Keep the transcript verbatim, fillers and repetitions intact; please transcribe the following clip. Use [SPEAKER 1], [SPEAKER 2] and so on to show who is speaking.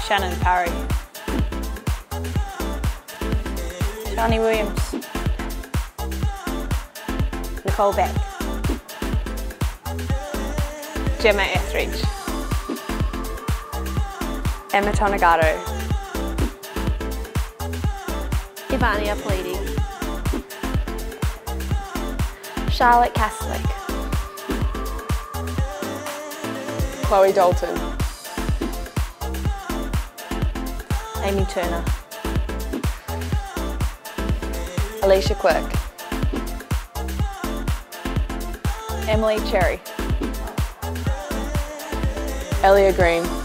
[SPEAKER 1] Shannon Parry. Sharni Williams. Nicole Beck. Gemma Etheridge.
[SPEAKER 2] Emma Tonegato.
[SPEAKER 3] Evania Pelite. Charlotte Caslick.
[SPEAKER 2] Chloe Dalton.
[SPEAKER 1] Amy Turner.
[SPEAKER 2] Alicia Quirk.
[SPEAKER 1] Emilee Cherry.
[SPEAKER 2] Ellia Green.